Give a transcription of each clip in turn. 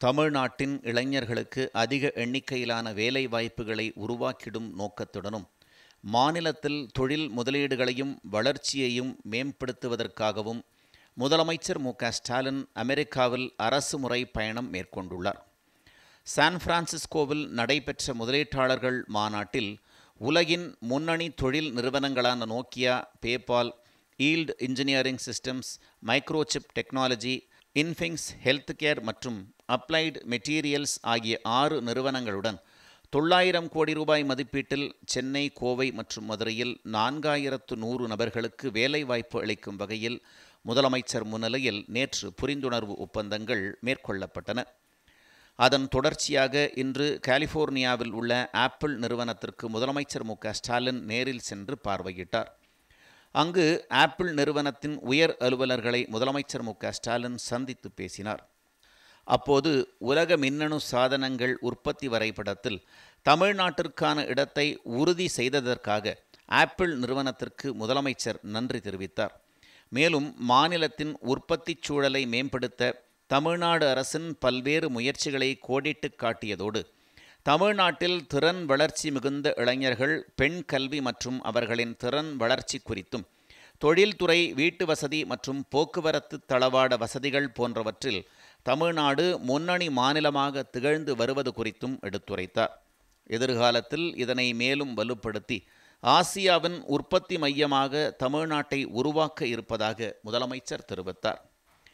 தமிழ்நாட்டின் இளைஞர்களுக்கு அதிக எண்ணிக்கையிலான வேலை வாய்ப்புகளை உருவாக்கிடும் நோக்கத்துடனும் மாநிலத்தில் தொழில் முதலீடுகளையும் வளர்ச்சியையும் மேம்படுத்துவதற்காகவும் முதலமைச்சர் மு.க.ஸ்டாலின் அமெரிக்காவில் அரசுமுறை பயணம் மேற்கொண்டுள்ளார். சான் பிரான்சிஸ்கோவில் நடைபெற்ற முதலீட்டாளர்கள் மாநாட்டில் உலகின் முன்னணி தொழில் நிறுவனங்களான Nokia, PayPal, yield engineering systems, Microchip technology, Infinx healthcare மற்றும் அப்ளைடு மெட்டீரியல்ஸ் ஆகிய 6 நிறுவனங்களுடன் 900 கோடி ரூபாய் மதிப்பீட்டில் சென்னை, கோவை மற்றும் மதுரையில் 4100 நபர்களுக்கு வேலைவாய்ப்பு அளிக்கும் வகையில் முதலமைச்சர் முன்னிலையில் நேற்று புரிந்துணர்வு ஒப்பந்தங்கள் மேற்கொள்ளப்பட்டன. அதன் தொடர்ச்சியாக இன்று கலிபோர்னியாவில் உள்ள ஆப்பிள் நிறுவனத்திற்கு முதலமைச்சர் மு.க.ஸ்டாலின் நேரில் சென்று பார்வையிட்டார். அங்கு ஆப்பிள் நிறுவனத்தின் உயர் அலுவலர்களை முதலமைச்சர் மு.க.ஸ்டாலின் சந்தித்து பேசினார். அப்போது உலக மின்னணு சாதனங்கள் உற்பத்தி வரைபடத்தில் தமிழ்நாட்டிற்கான இடத்தை உறுதி செய்ததற்காக ஆப்பிள் நிறுவனத்திற்கு முதலமைச்சர் நன்றி தெரிவித்தார். மேலும் மாநிலத்தின் உற்பத்தி சூழலை மேம்படுத்த தமிழ்நாடு அரசின் பல்வேறு முயற்சிகளை கோடிட்டு காட்டியதோடு தமிழ்நாட்டில் திறன் வளர்ச்சி மிகுந்த இளைஞர்கள், பெண் கல்வி மற்றும் அவர்களின் திறன் வளர்ச்சி குறித்தும், தொழில்துறை, வீட்டு வசதி மற்றும் போக்குவரத்து தளவாட வசதிகள் போன்றவற்றில் தமிழ்நாடு முன்னணி மாநிலமாக திகழ்ந்து வருவது குறித்தும் எடுத்துரைத்தார். எதிர்காலத்தில் இதனை மேலும் வலுப்படுத்தி ஆசியாவின் உற்பத்தி மையமாக தமிழ்நாட்டை உருவாக்க இருப்பதாக முதலமைச்சர் தெரிவித்தார்.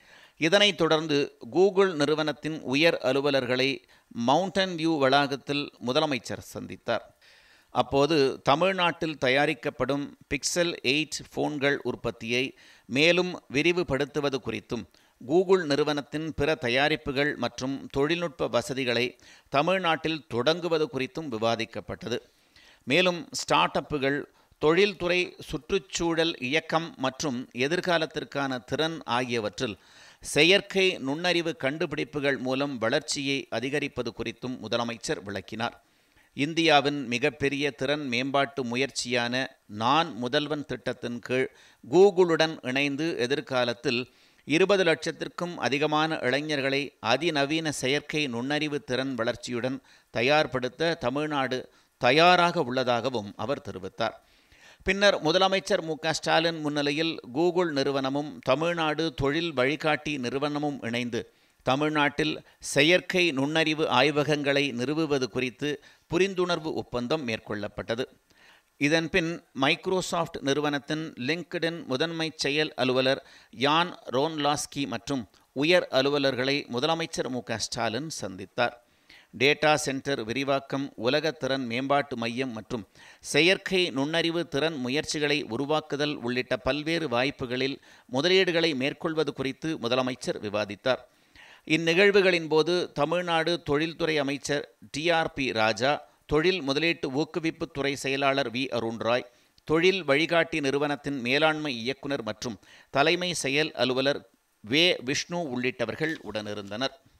இதனைத் தொடர்ந்து கூகுள் நிறுவனத்தின் உயர் அலுவலர்களை மவுண்டன் வியூ வளாகத்தில் முதலமைச்சர் சந்தித்தார். அப்போது தமிழ்நாட்டில் தயாரிக்கப்படும் பிக்சல் 8 போன்கள் உற்பத்தியை மேலும் விரிவுபடுத்துவது குறித்தும், கூகுள் நிறுவனத்தின் பிற தயாரிப்புகள் மற்றும் தொழில்நுட்ப வசதிகளை தமிழ்நாட்டில் தொடங்குவது குறித்தும் விவாதிக்கப்பட்டது. மேலும் ஸ்டார்ட் அப்புகள், தொழில்துறை, சுற்றுச்சூழல் இயக்கம் மற்றும் எதிர்காலத்திற்கான திறன் ஆகியவற்றில் செயற்கை நுண்ணறிவு கண்டுபிடிப்புகள் மூலம் வளர்ச்சியை அதிகரிப்பது குறித்தும் முதலமைச்சர் விளக்கினார். இந்தியாவின் மிகப்பெரிய திறன் மேம்பாட்டு முயற்சியான நான் முதல்வன் திட்டத்தின் கீழ் கூகுளுடன் இணைந்து எதிர்காலத்தில் 20 லட்சத்திற்கும் அதிகமான இளைஞர்களை அதிநவீன செயற்கை நுண்ணறிவு திறன் வளர்ச்சியுடன் தயார்படுத்த தமிழ்நாடு தயாராக உள்ளதாகவும் அவர் தெரிவித்தார். பின்னர் முதலமைச்சர் மு.க.ஸ்டாலின் முன்னிலையில் கூகுள் நிறுவனமும் தமிழ்நாடு தொழில் வழிகாட்டி நிறுவனமும் இணைந்து தமிழ்நாட்டில் செயற்கை நுண்ணறிவு ஆய்வகங்களை நிறுவுவது குறித்து புரிந்துணர்வு ஒப்பந்தம் மேற்கொள்ளப்பட்டது. இதன்பின் மைக்ரோசாஃப்ட் நிறுவனத்தின் லிங்க்டின் முதன்மை செயல் அலுவலர் யான் ரோன்லாஸ்கி மற்றும் உயர் அலுவலர்களை முதலமைச்சர் மு.க.ஸ்டாலின் சந்தித்தார். டேட்டா சென்டர் விரிவாக்கம், உலக திறன் மேம்பாட்டு மையம் மற்றும் செயற்கை நுண்ணறிவு திறன் முயற்சிகளை உருவாக்குதல் உள்ளிட்ட பல்வேறு வாய்ப்புகளில் முதலீடுகளை மேற்கொள்வது குறித்து முதலமைச்சர் விவாதித்தார். இந்நிகழ்வுகளின் போது தமிழ்நாடு தொழில்துறை அமைச்சர் டி.ஆர்.பி. ராஜா, தொழில் முதலீட்டு ஊக்குவிப்பு துறை செயலாளர் வி. அருண்ராய், தொழில் வழிகாட்டி நிறுவனத்தின் மேலாண்மை இயக்குனர் மற்றும் தலைமை செயல் அலுவலர் வே. விஷ்ணு உள்ளிட்டவர்கள் உடனிருந்தனர்.